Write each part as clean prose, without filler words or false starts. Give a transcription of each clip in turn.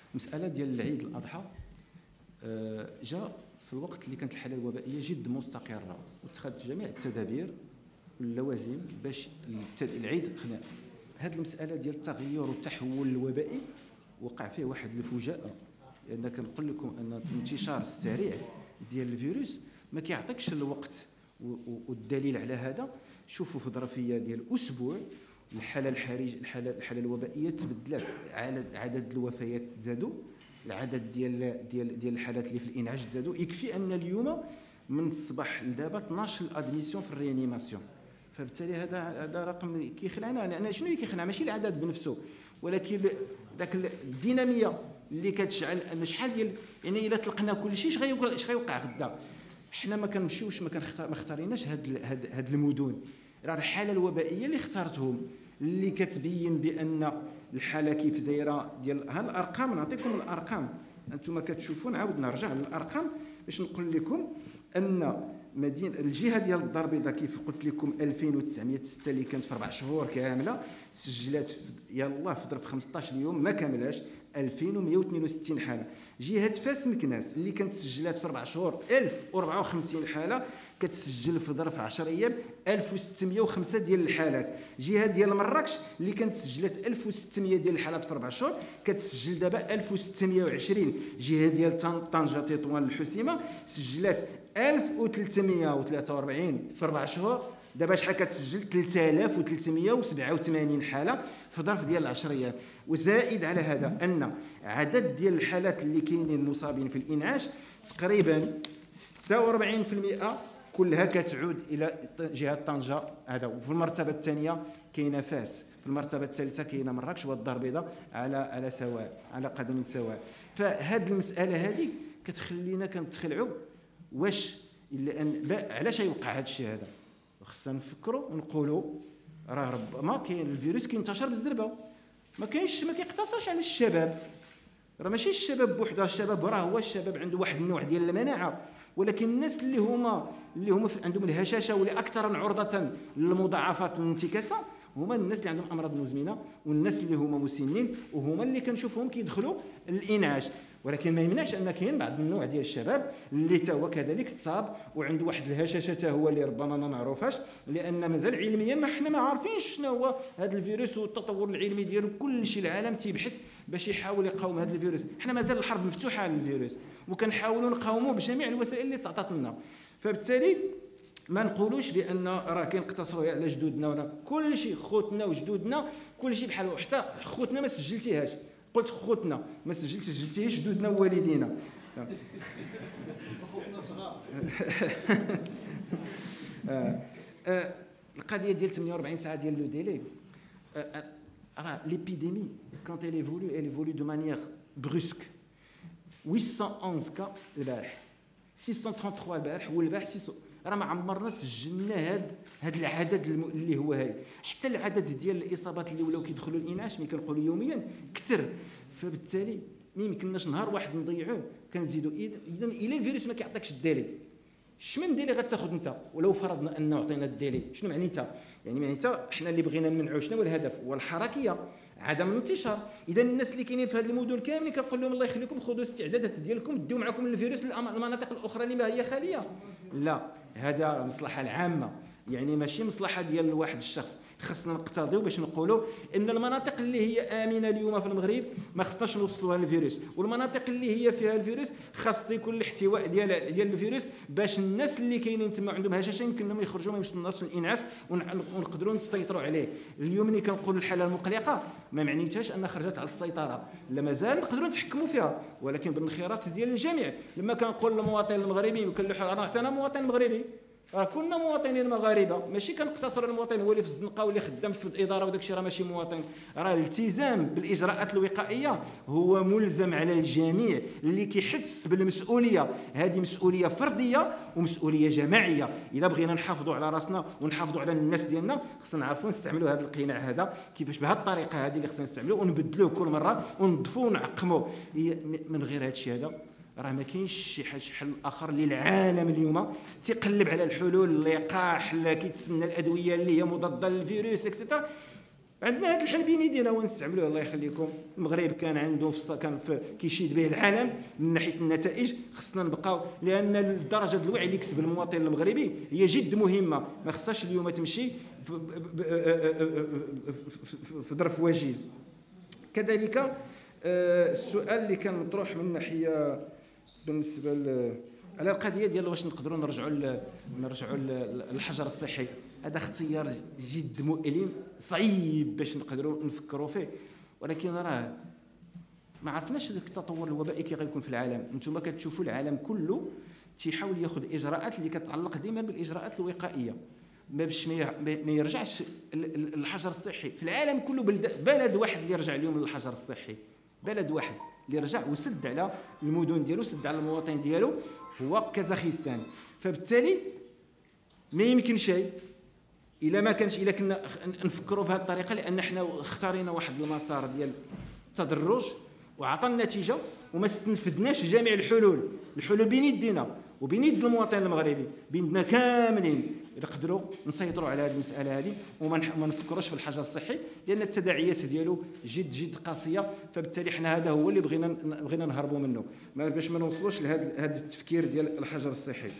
المساله ديال العيد الاضحى جاء في الوقت اللي كانت الحاله الوبائيه جد مستقره، واتخذت جميع التدابير واللوازم باش العيد خلينا. هذه المساله ديال التغير والتحول الوبائي وقع فيه واحد الفجاءه، لان كنقول لكم ان الانتشار السريع ديال الفيروس ما كيعطيكش الوقت، والدليل على هذا شوفوا في ظرفيه ديال اسبوع الحاله الوبائيه تبدلت، عدد الوفيات زادوا، العدد ديال الحالات اللي في الانعاش زادوا. يكفي ان اليوم من الصباح لدابا 12 ادميسيون في الريانيماسيون. فبالتالي هذا رقم كيخلعنا. انا شنو اللي كيخلع؟ ماشي العدد بنفسه، ولكن ذاك الديناميه اللي كتشعل ان شحال ديال يعني الا طلقنا كل شيء اش غيوقع غدا. حنا ما كنمشيوش ما اختاريناش هاد المدن. راه الحاله الوبائيه اللي اختارتهم اللي كتبين بان الحاله كيف دايره ديال ها الارقام. نعطيكم الارقام انتم كتشوفوا، نعاود نرجع للارقام باش نقول لكم ان مدينه الجهه ديال الدار البيضاء كيف قلت لكم 2906 اللي كانت في 4 شهور كامله سجلات يلاه في ظرف 15 يوم ما كاملاش 2162 حاله. جهه فاس مكناس اللي كانت سجلات في 4 شهور 1054 حاله كتسجل في ظرف 10 ايام 1605 ديال الحالات. جهه ديال مراكش اللي كانت سجلت 1600 ديال الحالات في 4 شهور كتسجل دابا 1620. جهه ديال طنجه تطوان الحسيمه سجلات 1343 في 4 شهور، دابا شحال كتسجل 3387 حاله في ظرف ديال 10 ايام. وزائد على هذا ان عدد ديال الحالات اللي كاينين المصابين في الانعاش تقريبا 46% كلها كتعود الى جهه طنجه. هذا وفي المرتبه الثانيه كاينه فاس، في المرتبه الثالثه كاينه مراكش والدار البيضاء على سواء، على قدم سواء. فهاد المساله هذه كتخلينا كنتخلعوا واش الا ان علاش يوقع هذا الشيء هذا. خصنا نفكروا ونقولوا راه ربما كاين الفيروس كينتشر بالزربه، ما كيقتصرش على الشباب. راه ماشي الشباب بوحده، الشباب راه هو الشباب عنده واحد النوع ديال المناعه، ولكن الناس اللي هما عندهم الهشاشه واللي اكثر عرضه للمضاعفات والانتكاسه هما الناس اللي عندهم امراض مزمنه والناس اللي هما مسنين، وهما اللي كنشوفهم كيدخلوا الانعاش. ولكن ما يمنعش ان كاين بعض النوع ديال الشباب اللي تا هو كذلك تصاب وعنده واحد الهشاشه تا هو اللي ربما ما معروفاش، لان مازال علميا ما حنا ما عارفينش شنو هو هذا الفيروس، والتطور العلمي ديالو كل شيء العالم تيبحث باش يحاول يقاوم هذا الفيروس. حنا مازال الحرب مفتوحه على الفيروس وكنحاولوا نقاوموه بجميع الوسائل اللي تعطات لنا. فبالتالي ما نقولوش بان راه كنقتصروا على جدودنا ولا كل شيء. خوتنا وجدودنا كل شيء بحال، حتى خوتنا ما سجلتيهاش، قلت خوتنا ما سجلتيهاش جدودنا ووالدينا. خوتنا صغار. القضيه ديال 48 ساعه ديال لو ديلي، راه ليبيديمي كانت elle évolue de manière brusque. 811 كا البارح، 633 البارح، والبارح راه ما عمرنا سجلنا هذا العدد اللي هو هاي. حتى العدد ديال الاصابات اللي ولاو كيدخلوا الانعاش ملي كنقولوا يوميا كثر. فبالتالي ما يمكنناش نهار واحد نضيعوه كنزيدوا. اذا الى الفيروس ما كيعطيكش الديلي، شمن ديلي غتاخذ انت؟ ولو فرضنا انه عطينا الديلي شنو معنيتها؟ يعني معنيتها حنا اللي بغينا نمنعوا شنو هو الهدف؟ هو الحركيه، عدم الانتشار. اذا الناس اللي كاينين في هذه المدن كاملين كنقول لهم الله يخليكم خذوا الاستعدادات ديالكم ديو معكم الفيروس للمناطق الاخرى اللي ما هي خاليه. لا، هذا المصلحه العامه، يعني ماشي مصلحه ديال واحد الشخص. خصنا نقتضيو باش نقولوا ان المناطق اللي هي امنه اليوم في المغرب ما خصناش نوصلوها للفيروس، والمناطق اللي هي فيها الفيروس خاص يكون الاحتواء ديال الفيروس باش الناس اللي كاينين تما عندهم هشاشه يمكن لهم يخرجوا ما يمشيوش للانعاش ونقدروا نسيطروا عليه. اليوم ملي كنقول الحاله المقلقه ما معنيتهاش ان خرجت على السيطره، لا مازال نقدروا نتحكموا فيها، ولكن بالخيارات ديال الجميع. لما كنقول للمواطن المغربي وكنلوحوا انا حتى انا مواطن مغربي، راه كلنا مواطنين مغاربه، ماشي كنقتصر على المواطن هو اللي في الزنقه واللي خدام في الاداره وداك الشيء، راه ماشي مواطن. راه الالتزام بالاجراءات الوقائيه هو ملزم على الجميع اللي كيحس بالمسؤوليه. هذه مسؤوليه فرديه ومسؤوليه جماعيه. الا بغينا نحافظوا على راسنا ونحافظوا على الناس ديالنا خصنا نعرفوا نستعملوا هذا القناع هذا كيفاش، بهذه الطريقه هذه اللي خصنا نستعملوه ونبدلوه كل مره ونضفوه ونعقموه. من غير هذا الشيء هذا راه ما كاينش شي حل اخر للعالم اليوم تيقلب على الحلول، اللقاح اللي كيتسنى الادويه اللي هي مضاده للفيروس اكسترا. عندنا هذا الحل بيني ديالنا ونستعملوه الله يخليكم. المغرب كان عنده كيشيد به العالم من ناحيه النتائج، خصنا نبقاو، لان درجه الوعي اللي يكسب المواطن المغربي هي جد مهمه، ما خصهاش اليوم تمشي في ظرف وجيز. كذلك السؤال اللي كان مطروح من ناحيه بالنسبه على القضيه ديال واش نقدروا نرجعوا للحجر الصحي، هذا اختيار جد مؤلم صعيب باش نقدروا نفكروا فيه، ولكن راه ما عرفناش التطور الوبائي كي غيكون في العالم. انتم كتشوفوا العالم كله تيحاول ياخذ اجراءات اللي كتعلق دائما بالاجراءات الوقائيه باش ما يرجعش الحجر الصحي في العالم كله. بلد واحد اللي رجع اليوم للحجر الصحي، بلد واحد اللي رجع وسد على المدن ديالو، سد على المواطنين ديالو، هو كازاخستان. فبالتالي ما يمكن شيء الا ما كانش، الا كنا نفكروا بهذه الطريقه، لان احنا اختارينا واحد المسار ديال التدرج وعطى النتيجه وما استنفدناش جميع الحلول بين يدينا وبين يد المواطن المغربي، بيننا كاملين نقدروا نسيطروا على هذه المساله هذه وما نفكروش في الحجر الصحي، لان التداعيات ديالو جد قاسيه. فبالتالي حنا هذا هو اللي بغينا نهربوا منه، باش ما نوصلوش لهذا التفكير ديال الحجر الصحي.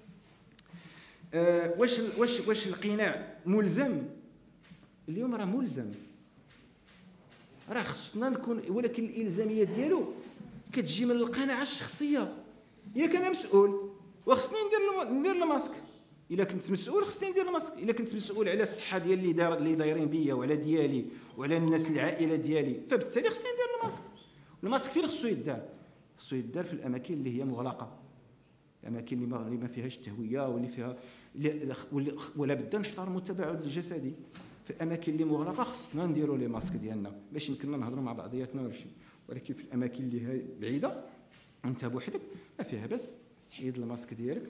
واش القناع ملزم؟ اليوم راه ملزم، راه خصنا نكون، ولكن الالزاميه ديالو كتجي من القناعه الشخصيه. ياك انا مسؤول وخصني ندير الماسك، الا كنت مسؤول خصني ندير الماسك، الا كنت مسؤول على الصحه ديال اللي دايرين بيا وعلى ديالي وعلى الناس العائله ديالي، فبالتالي خصني ندير الماسك. الماسك فين خصو يدار؟ خصو يدار في الاماكن اللي هي مغلقه، الاماكن اللي ما فيهاش تهويه واللي فيها ولا بد نحترموا التباعد الجسدي. في الاماكن اللي مغلقه خصنا نديروا لي ماسك ديالنا باش يمكننا نهضروا مع بعضياتنا ولا شي، ولكن في الاماكن اللي هي بعيده انت بوحدك ما فيها بس تحيد الماسك ديالك،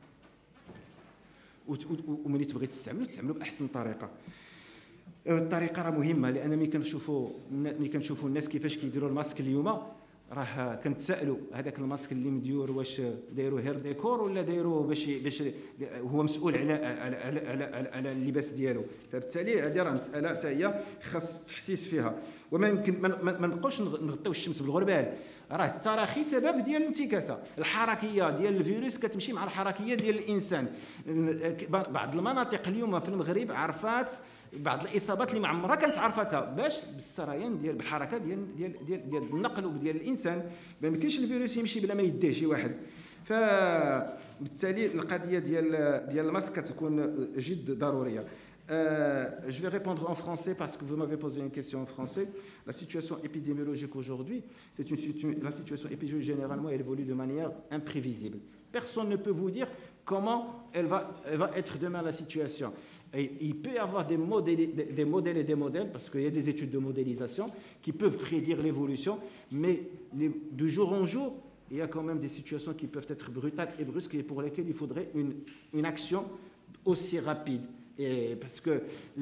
وملي تبغي تستعملو باحسن طريقه. الطريقه راه مهمه، لان ملي كنشوفوا الناس كيفاش كيديروا الماسك اليوم، راه كنتسائلوا هذاك الماسك اللي مديور واش دايروا هير ديكور ولا دايروا باش هو مسؤول على اللباس ديالو. فبالتالي هذه راه مساله حتى هي خاص تحسيس فيها، وما يمكن ما نبقاوش نغطيو الشمس بالغربال. راه التراخي سبب ديال الانتكاسه، الحركيه ديال الفيروس كتمشي مع الحركيه ديال الانسان. بعض المناطق اليوم في المغرب عرفات بعض الاصابات اللي ما عمرها كانت عرفتها باش بالسريان ديال بالحركه ديال النقل وديال الانسان. ما يمكنش الفيروس يمشي بلا ما يديه شي واحد. فبالتالي القضيه ديال الماسك كتكون جد ضروريه. Je vais répondre en français parce que vous m'avez posé une question en français. La situation épidémiologique aujourd'hui, la situation épidémiologique généralement elle évolue de manière imprévisible. Personne ne peut vous dire comment elle va être demain la situation. Et il peut y avoir des modèles et des modèles, parce qu'il y a des études de modélisation qui peuvent prédire l'évolution, mais de jour en jour, il y a quand même des situations qui peuvent être brutales et brusques et pour lesquelles il faudrait une action aussi rapide. Et parce que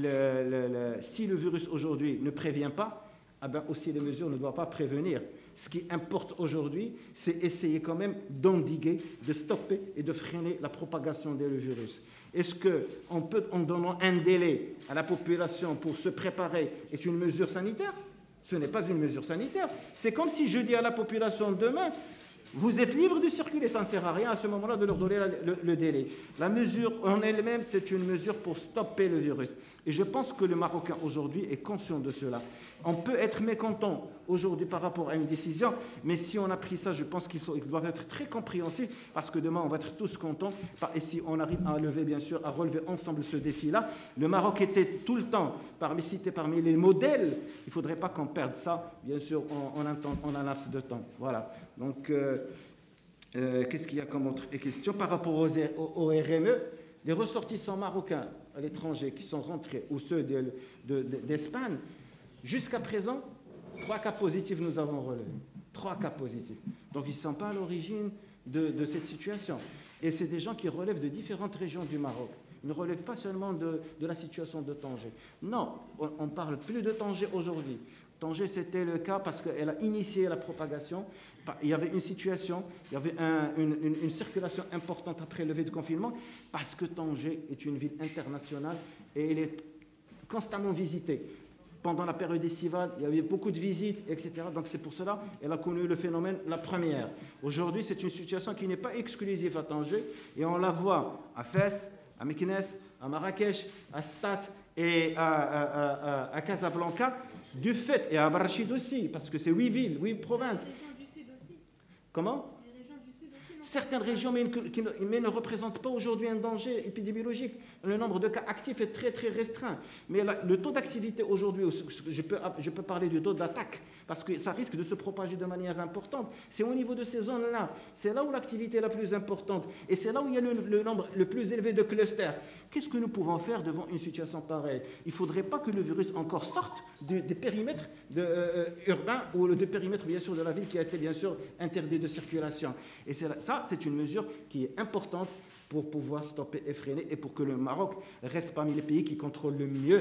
si le virus aujourd'hui ne prévient pas, eh ben aussi les mesures ne doivent pas prévenir. Ce qui importe aujourd'hui, c'est essayer quand même d'endiguer, de stopper et de freiner la propagation du virus. Est-ce qu'on peut, en donnant un délai à la population pour se préparer, est une mesure sanitaire? Ce n'est pas une mesure sanitaire. C'est comme si je dis à la population demain, vous êtes libre de circuler, ça ne sert à rien à ce moment-là de leur donner le délai. La mesure en elle-même, c'est une mesure pour stopper le virus. Et je pense que le Marocain aujourd'hui est conscient de cela. On peut être mécontent aujourd'hui par rapport à une décision, mais si on a pris ça, je pense qu'ils doivent être très compréhensifs parce que demain, on va être tous contents. Et si on arrive à lever, bien sûr, à relever ensemble ce défi-là, le Maroc était tout le temps cité parmi les modèles. Il ne faudrait pas qu'on perde ça, bien sûr, en un laps de temps. Voilà. Donc, qu'est-ce qu'il y a comme autre question par rapport au RME? Les ressortissants marocains à l'étranger qui sont rentrés, ou ceux d'Espagne, jusqu'à présent, 3 cas positifs nous avons relevés. 3 cas positifs. Donc, ils ne sont pas à l'origine de cette situation. Et c'est des gens qui relèvent de différentes régions du Maroc. Ils ne relèvent pas seulement de la situation de Tanger. Non, on ne parle plus de Tanger aujourd'hui. Tanger, c'était le cas parce qu'elle a initié la propagation. Il y avait une situation, il y avait une circulation importante après le levée de confinement parce que Tanger est une ville internationale et elle est constamment visitée. pendant la période estivale, il y avait beaucoup de visites, etc. Donc c'est pour cela qu'elle a connu le phénomène la première. Aujourd'hui, c'est une situation qui n'est pas exclusive à Tanger, et on la voit à Fès, à Meknès, à Marrakech, à Stat et à Casablanca, du fait, et à Barachid aussi, parce que c'est 8 villes, 8 provinces. Les régions du sud aussi. Comment? Les régions du sud aussi, non? Certaines régions, mais ne représentent pas aujourd'hui un danger épidémiologique. Le nombre de cas actifs est très très restreint. Mais le taux d'activité aujourd'hui, je peux parler du taux d'attaque, parce que ça risque de se propager de manière importante. C'est au niveau de ces zones-là. C'est là où l'activité est la plus importante. Et c'est là où il y a le nombre le plus élevé de clusters. Qu'est-ce que nous pouvons faire devant une situation pareille? Il ne faudrait pas que le virus encore sorte des périmètres urbains ou des périmètres, bien sûr, de la ville qui a été, bien sûr, interdit de circulation. Et ça, c'est une mesure qui est importante pour pouvoir stopper et freiner et pour que le Maroc reste parmi les pays qui contrôlent le mieux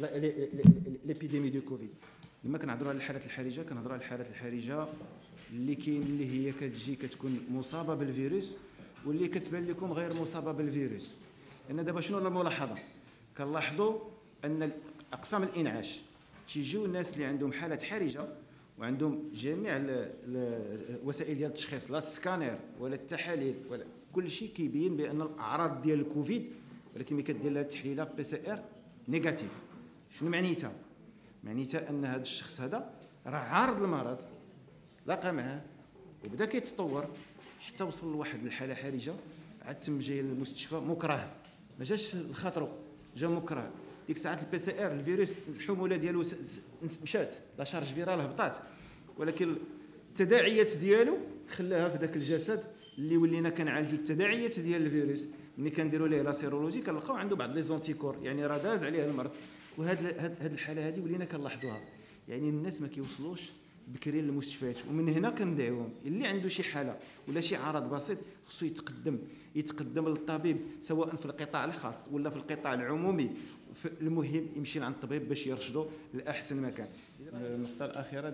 l'épidémie de Covid. لما كنهضروا على الحالات الحرجه كنهضروا على الحالات الحرجه اللي كاين اللي هي كتجي كتكون مصابه بالفيروس واللي كتبان لكم غير مصابه بالفيروس. لان دابا شنو الملاحظه؟ كنلاحظوا ان اقسام الانعاش تيجيو الناس اللي عندهم حالات حرجه وعندهم جميع الوسائل ديال التشخيص، لا السكانير ولا التحاليل ولا كل شيء كيبين بان الاعراض ديال الكوفيد، ولكن ملي كدير لها التحليله بي سي ار نيجاتيف. شنو معنيتها؟ معنيتها ان هذا الشخص هذا راه عارض المرض، لاقى معاه وبدا كيتطور حتى وصل لواحد الحاله حرجه، عاد تم جاي للمستشفى مكره، ما جاش لخاطرو، جا مكره. ديك الساعات البي سي ار الفيروس الحموله ديالو مشات، لا شارج فيرال هبطات، ولكن التداعيات ديالو خلاها في ذاك الجسد اللي ولينا كنعالجوا التداعيات ديال الفيروس. ملي كنديروا ليه لا سيرولوجي كنلقاو عنده بعض لي زونتيكور، يعني راه داز عليه المرض. وهاد الحاله هذه ولينا كنلاحظوها، يعني الناس ما كيوصلوش بكري للمستشفيات. ومن هنا كندعيوهم اللي عنده شي حاله ولا شي عرض بسيط خصو يتقدم للطبيب، سواء في القطاع الخاص ولا في القطاع العمومي. المهم يمشي عند الطبيب باش يرشدو لاحسن مكان. النقطه الاخيره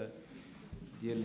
ديال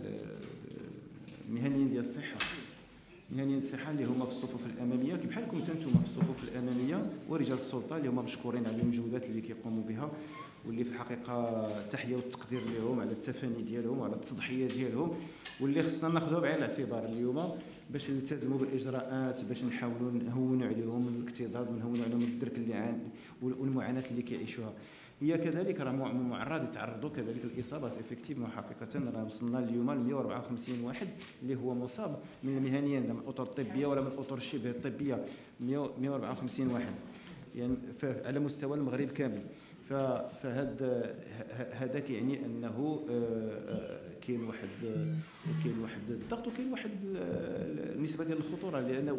المهنيين ديال الصحه، مهنيين الصحه اللي هما في الصفوف الاماميه بحالكم انتم في الصفوف الاماميه، ورجال السلطه اللي هما مشكورين على المجهودات اللي كيقوموا بها، واللي في الحقيقه التحيه والتقدير لهم على التفاني ديالهم وعلى التضحيه ديالهم، واللي خصنا ناخذوها بعين الاعتبار اليوم باش نلتزموا بالاجراءات، باش نحاولوا نهونوا عليهم الاكتظاظ ونهونوا عليهم الدرك اللي والمعاناه اللي كيعيشوها. هي كذلك راه معرض يتعرضوا كذلك الاصابات افكتيفمون. حقيقه راه وصلنا اليوم ل 154 واحد اللي هو مصاب من المهنيين، لا من الاطر الطبيه ولا من الاطر الشبه الطبيه، 154 واحد يعني على مستوى المغرب كامل. فهذا كيعني انه كاين واحد الضغط وكاين واحد النسبه ديال الخطوره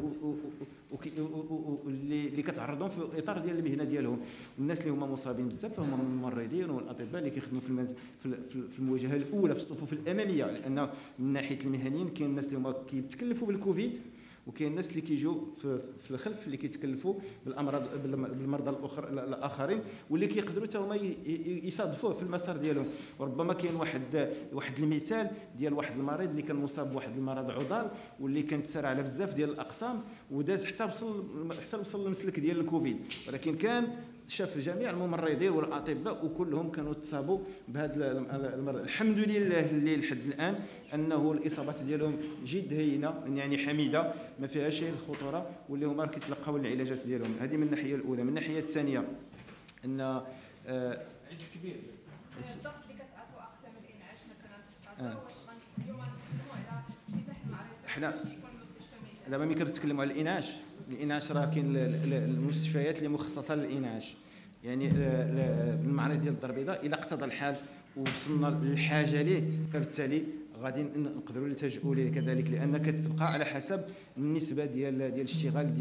اللي كتعرضهم في الاطار ديال المهنه ديالهم. الناس اللي هما مصابين بزاف فهم الممرضين والاطباء اللي كيخدموا في المواجهه الاولى في الصفوف الاماميه، لان من ناحيه المهنيين كاين الناس اللي هما كيتكلفوا بالكوفيد، وكاين الناس اللي كيجوا في الخلف اللي كيتكلفوا بالمرضى الاخرين واللي كيقدروا حتى هما يصادفوه في المسار ديالهم. وربما كاين واحد المثال ديال واحد المريض اللي كان مصاب بواحد المرض عضال واللي كان تسارع على بزاف ديال الاقسام وداز حتى وصل للمسلك ديال الكوفيد، ولكن كان شاف جميع الممرضين والاطباء وكلهم كانوا تصابوا بهذا المرض. الحمد لله اللي لحد الان انه الاصابات ديالهم جد هينه، يعني حميده، ما فيهاش شيء الخطوره، واللي هما كيتلقاو العلاجات ديالهم. هذه من الناحيه الاولى. من الناحيه الثانيه ان عدد كبير الضغط اللي كتعرفوا اقسام الانعاش مثلا واش اليوم غنتكلموا على افتتاح المعرض حنا دابا ملي كنتكلموا على الانعاش راه كاين المستشفيات اللي مخصصه للانعاش، يعني المعرض ديال الدار البيضاء الى اقتضى الحال ووصلنا للحاجه ليه فبالتالي غادي نقدروا نلتجئوا ليه كذلك، لان كتبقى على حسب النسبه ديال الاشتغال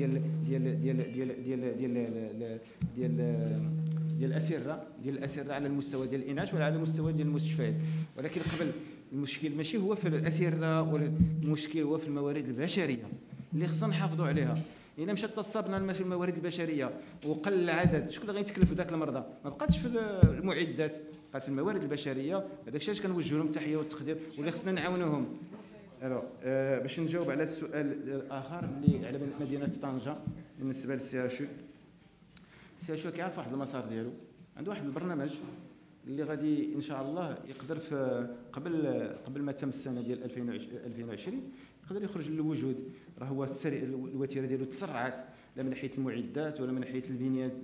ديال الاسره على المستوى ديال الانعاش ولا على المستوى ديال المستشفيات. ولكن قبل المشكل ماشي هو في الاسره، ولا المشكل هو في الموارد البشريه اللي خصنا نحافظوا عليها. الا مشات تصابنا في الموارد البشريه وقل العدد، شكون اللي غيتكلف بذاك المرضى؟ ما بقاتش في المعدات، بقات في الموارد البشريه. هذاك الشيء علاش كنوجه لهم التحيه والتقدير واللي خصنا نعاونوهم. باش نجاوب على السؤال الاخر اللي على مدينه طنجه بالنسبه للسي اتش او. السي اتش او كيعرف واحد المسار ديالو، عنده واحد البرنامج اللي غادي ان شاء الله يقدر في قبل ما تم السنه ديال 2020 يقدر يخرج للوجود. راه هو الوتيره ديالو تسرعت، لا من ناحيه المعدات ولا من ناحيه البنيه،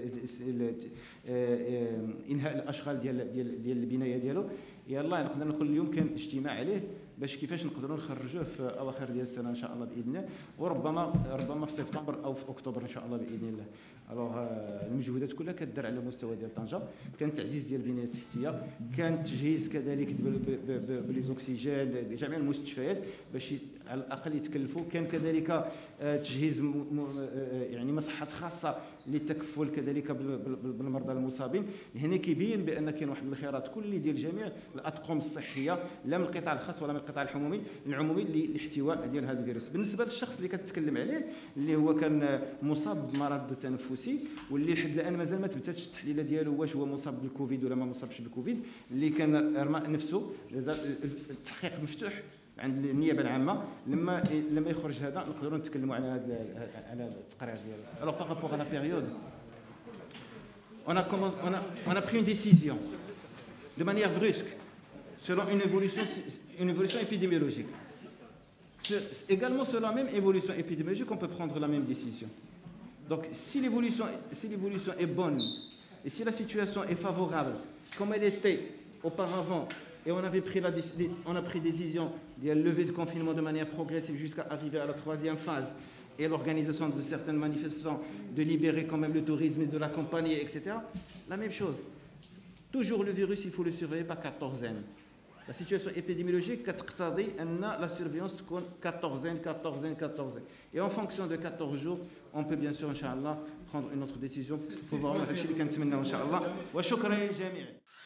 انهاء الاشغال ديال البنايه ديالو. يلا نقدر نقول اليوم كان اجتماع عليه باش كيفاش نقدروا نخرجوه في اواخر ديال السنه ان شاء الله باذن الله، وربما في سبتمبر او في اكتوبر ان شاء الله باذن الله. الوغ المجهودات كلها كدار على مستوى ديال طنجه، كان تعزيز ديال البنيه التحتيه، كان تجهيز كذلك بليزوكسيجين جميع المستشفيات باش على الاقل يتكلفوا، كان كذلك تجهيز يعني مصحات خاصه للتكفل كذلك بالمرضى المصابين. هنا كيبين بان كاين واحد الخيارات كلي ديال جميع الاطقم الصحيه، لا من القطاع الخاص ولا من القطاع العمومي لاحتواء ديال هذا الفيروس. بالنسبه للشخص اللي كتكلم عليه اللي هو كان مصاب بمرض تنفسي، واللي لحد الان مازال ما تبتاتش التحليله ديالو واش هو مصاب بالكوفيد ولا ما مصابش بالكوفيد، اللي كان رمى نفسه التحقيق مفتوح عند النيابه العامه. لما يخرج هذا نقدروا نتكلموا على التقرير ديالو. Alors par rapport à la période, on a pris une décision de manière brusque selon une évolution épidémiologique. Également sur la même évolution épidémiologique, on peut prendre la même décision. Donc si l'évolution est bonne et si la situation est favorable comme elle était auparavant, et on a pris décision de lever le confinement de manière progressive jusqu'à arriver à la 3e phase et l'organisation de certaines manifestations, de libérer quand même le tourisme et de l'accompagner, etc. La même chose. Toujours le virus, il faut le surveiller par quatorzaine. La situation épidémiologique, la surveillance تكون quatorzaine. Et en fonction de 14 jours, on peut bien sûr, Inch'Allah, prendre une autre décision pour voir ce que nous Inch'Allah. Wa shukran jami'.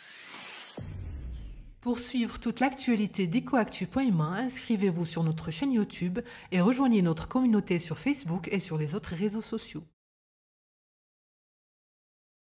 Pour suivre toute l'actualité d'EcoActu.ma, inscrivez-vous sur notre chaîne YouTube et rejoignez notre communauté sur Facebook et sur les autres réseaux sociaux.